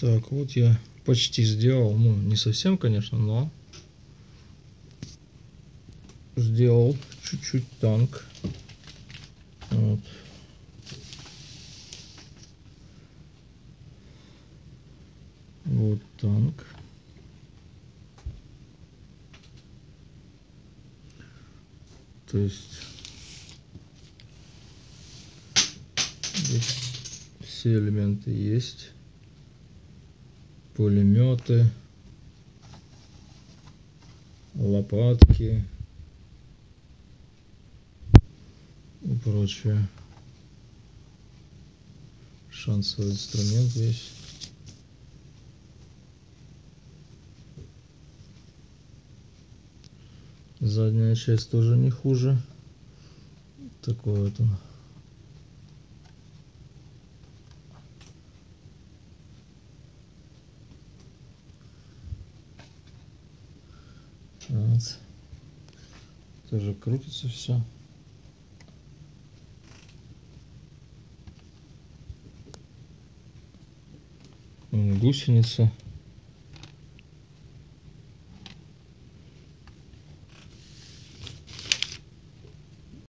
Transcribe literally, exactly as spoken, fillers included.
Так, вот я почти сделал, ну не совсем, конечно, но сделал чуть-чуть танк. Вот. Вот танк. То есть здесь все элементы есть. Пулеметы, лопатки и прочее. Шансовый инструмент весь. Задняя часть тоже не хуже. Такой вот он. Вот. Тоже крутится все. Гусеница.